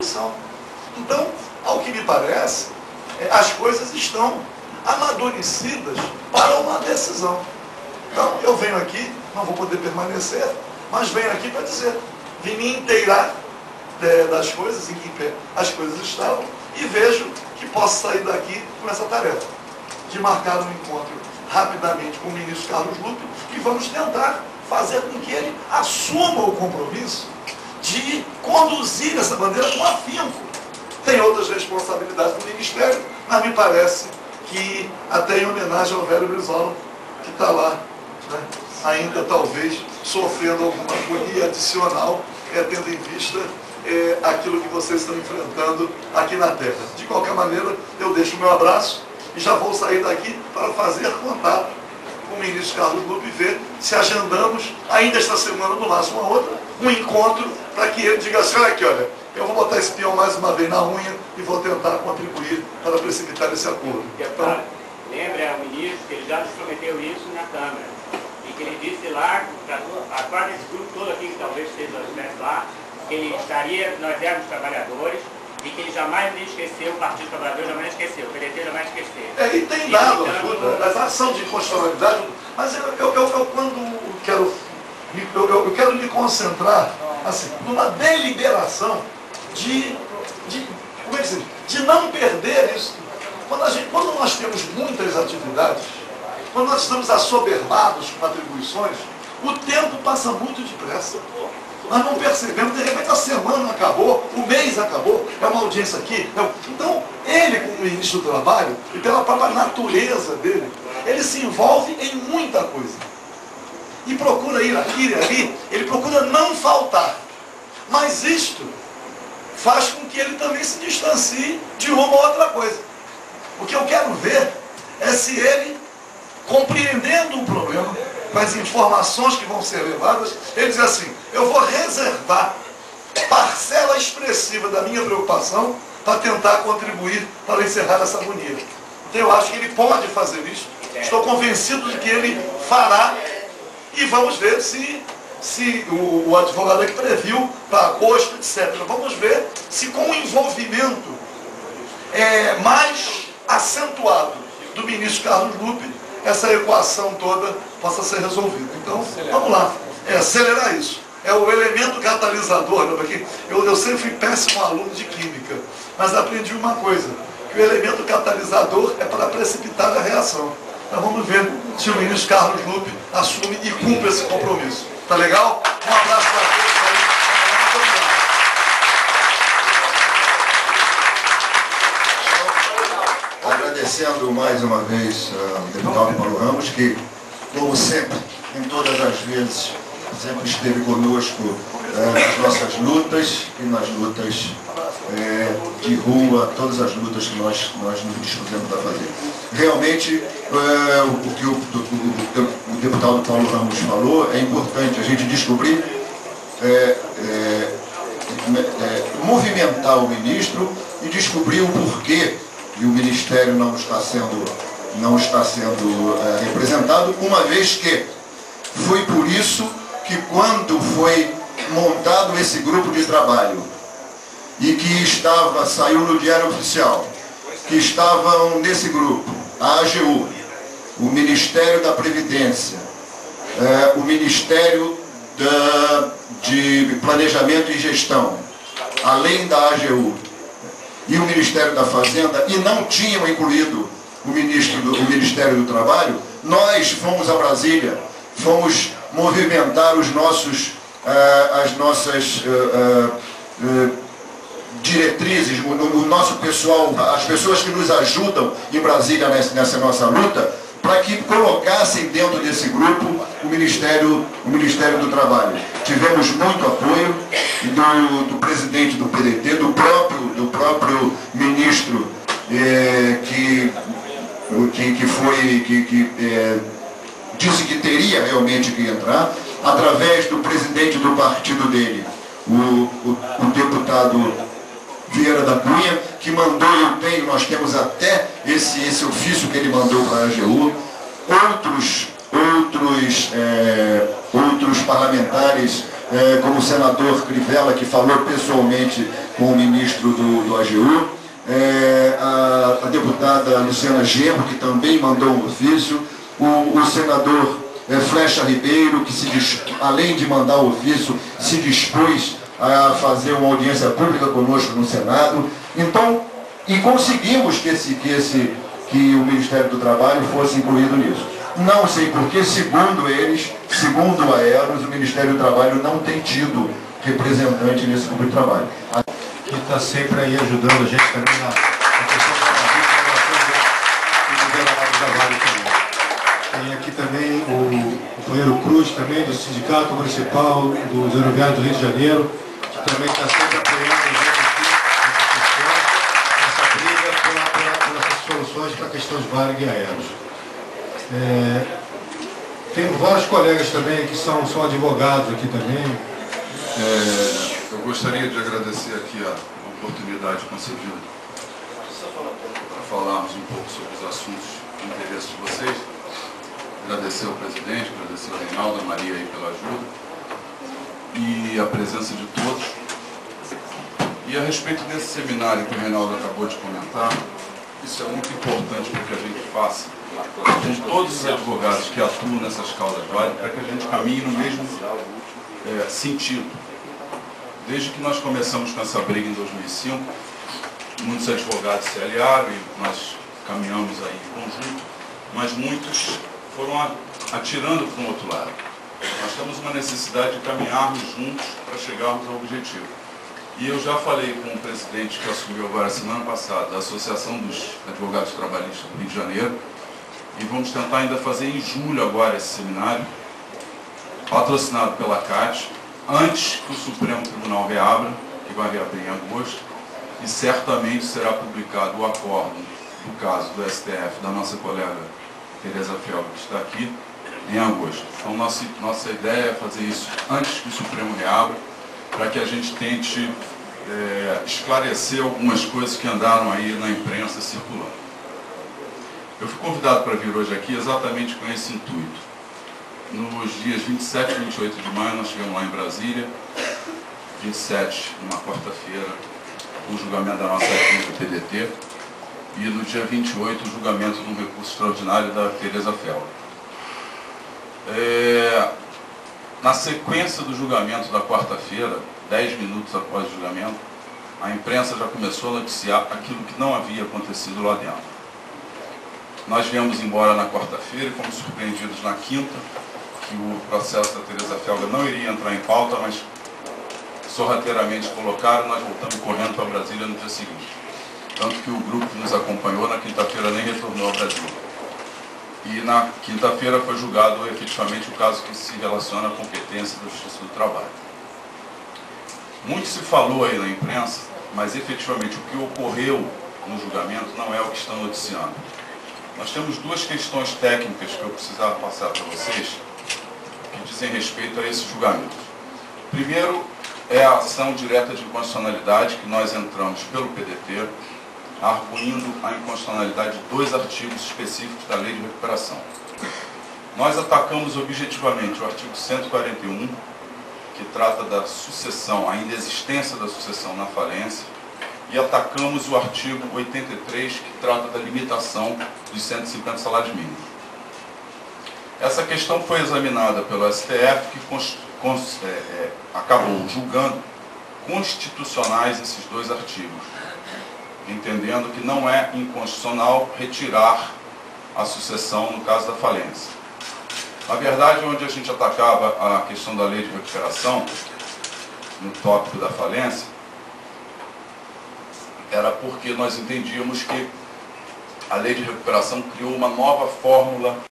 Então, ao que me parece, as coisas estão amadurecidas para uma decisão. Então, eu venho aqui, não vou poder permanecer, mas venho aqui para dizer, vim me inteirar das coisas, em que pé as coisas estavam, e vejo que posso sair daqui com essa tarefa, de marcar um encontro rapidamente com o ministro Carlos Lupe, e vamos tentar fazer com que ele assuma o compromisso de conduzir essa bandeira com afinco. Tem outras responsabilidades do Ministério, mas me parece que até em homenagem ao velho Brizola, que está lá, né, ainda talvez sofrendo alguma agonia adicional, tendo em vista aquilo que vocês estão enfrentando aqui na Terra. De qualquer maneira, eu deixo o meu abraço e já vou sair daqui para fazer contato com o ministro Carlos Lupe e ver se agendamos, ainda esta semana, no máximo uma outra, um encontro para que ele diga assim, olha aqui, olha, eu vou botar esse peão mais uma vez na unha e vou tentar contribuir para precipitar esse acordo. Deputado, lembre ao ministro que ele já nos prometeu isso na Câmara e que ele disse lá, a parte desse grupo todo aqui, que talvez esteja lá, que ele estaria, nós éramos trabalhadores, e que ele jamais nem esqueceu, o Partido Trabalhador jamais esqueceu, o PDT jamais esqueceu. E tem dado ajuda, a ação de constitucionalidade, mas eu quero me concentrar assim, numa deliberação de não perder isso. Quando nós temos muitas atividades, quando nós estamos assoberbados com atribuições, o tempo passa muito depressa. Nós não percebemos, de repente a semana acabou, o mês acabou, é uma audiência aqui. Então, ele, como ministro do Trabalho, e pela própria natureza dele, ele se envolve em muita coisa. E procura ir aqui e ali, ele procura não faltar. Mas isto faz com que ele também se distancie de uma ou outra coisa. O que eu quero ver é se ele, compreendendo o problema, com as informações que vão ser levadas, ele diz assim, eu vou reservar parcela expressiva da minha preocupação para tentar contribuir para encerrar essa agonia. Então eu acho que ele pode fazer isso, estou convencido de que ele fará, e vamos ver se o advogado aqui previu para agosto, etc. Vamos ver se com o envolvimento mais acentuado do ministro Carlos Lupe, essa equação toda possa ser resolvida. Então, vamos lá, acelerar isso. É o elemento catalisador, né? Porque eu sempre fui péssimo aluno de química, mas aprendi uma coisa, que o elemento catalisador é para precipitar a reação. Então vamos ver se o ministro Carlos Lupe assume e cumpre esse compromisso. Tá legal? Um abraço para todos. Agradecendo mais uma vez ao deputado Paulo Ramos, que, como sempre, em todas as vezes, sempre esteve conosco nas nossas lutas e nas lutas de rua, todas as lutas que nós nos dispusemos a fazer. Realmente, o que o deputado Paulo Ramos falou, é importante a gente descobrir, movimentar o ministro e descobrir o porquê que o Ministério não está sendo representado, uma vez que foi por isso que quando foi montado esse grupo de trabalho e que saiu no Diário Oficial, que estavam nesse grupo a AGU, o Ministério da Previdência, o Ministério de Planejamento e Gestão, além da AGU, e o Ministério da Fazenda, e não tinham incluído o Ministério do Trabalho, nós fomos a Brasília, fomos movimentar as nossas diretrizes, o nosso pessoal, as pessoas que nos ajudam em Brasília nessa nossa luta, para que colocassem dentro desse grupo o Ministério do Trabalho. Tivemos muito apoio do presidente do PDT, do próprio ministro que disse que teria realmente que entrar, através do presidente do partido dele, o deputado Vieira da Cunha, que mandou, nós temos até esse ofício que ele mandou para a AGU, outros parlamentares como o senador Crivella, que falou pessoalmente com o ministro do AGU, a deputada Luciana Genro, que também mandou um ofício, o senador Flecha Ribeiro, que além de mandar o ofício, se dispôs a fazer uma audiência pública conosco no Senado. Então, e conseguimos que o Ministério do Trabalho fosse incluído nisso. Não sei porque, segundo eles, segundo a Eros, o Ministério do Trabalho não tem tido representante nesse grupo de trabalho. Que está sempre aí ajudando a gente também na questão do trabalho também. Tem aqui também o companheiro Cruz, também do Sindicato Municipal dos Aeroviários do Rio de Janeiro, que também está sempre apoiando a gente aqui nessa briga por essas soluções para a questão de Varig e Aeros. Tem vários colegas também que são advogados aqui também. Eu gostaria de agradecer aqui a oportunidade concedida para falarmos um pouco sobre os assuntos de interesse de vocês. Agradecer ao presidente, agradecer ao Reinaldo, a Maria aí pela ajuda e a presença de todos. E a respeito desse seminário que o Reinaldo acabou de comentar, isso é muito importante para que a gente faça com todos os advogados que atuam nessas causas válidas, para que a gente caminhe no mesmo sentido. Desde que nós começamos com essa briga em 2005, muitos advogados se aliaram e nós caminhamos aí em conjunto, mas muitos foram atirando para um outro lado. Nós temos uma necessidade de caminharmos juntos para chegarmos ao objetivo. E eu já falei com o presidente que assumiu agora semana passada, da Associação dos Advogados Trabalhistas do Rio de Janeiro, e vamos tentar ainda fazer em julho agora esse seminário, patrocinado pela CAT, antes que o Supremo Tribunal reabra, que vai reabrir em agosto, e certamente será publicado o acordo do caso do STF da nossa colega Tereza Felga, que está aqui, em agosto. Então nossa ideia é fazer isso antes que o Supremo reabra, para que a gente tente esclarecer algumas coisas que andaram aí na imprensa circulando. Eu fui convidado para vir hoje aqui exatamente com esse intuito. Nos dias 27 e 28 de maio, nós chegamos lá em Brasília. 27, numa quarta-feira, o julgamento da nossa equipe do PDT. E no dia 28, o julgamento de um recurso extraordinário da Tereza Felga. Na sequência do julgamento da quarta-feira, 10 minutos após o julgamento, a imprensa já começou a noticiar aquilo que não havia acontecido lá dentro. Nós viemos embora na quarta-feira e fomos surpreendidos na quinta, que o processo da Tereza Felga não iria entrar em pauta, mas sorrateiramente colocaram, nós voltamos correndo para Brasília no dia seguinte. Tanto que o grupo que nos acompanhou na quinta-feira nem retornou ao Brasil. E na quinta-feira foi julgado efetivamente o caso que se relaciona à competência da Justiça do Trabalho. Muito se falou aí na imprensa, mas efetivamente o que ocorreu no julgamento não é o que estão noticiando. Nós temos duas questões técnicas que eu precisava passar para vocês, que dizem respeito a esse julgamento. Primeiro é a ação direta de inconstitucionalidade que nós entramos pelo PDT, arguindo a inconstitucionalidade de 2 artigos específicos da Lei de Recuperação. Nós atacamos objetivamente o artigo 141, que trata da sucessão, a inexistência da sucessão na falência, e atacamos o artigo 83, que trata da limitação dos 150 salários mínimos. Essa questão foi examinada pelo STF, que acabou julgando constitucionais esses 2 artigos, entendendo que não é inconstitucional retirar a sucessão no caso da falência. Na verdade, onde a gente atacava a questão da lei de recuperação, no tópico da falência, era porque nós entendíamos que a lei de recuperação criou uma nova fórmula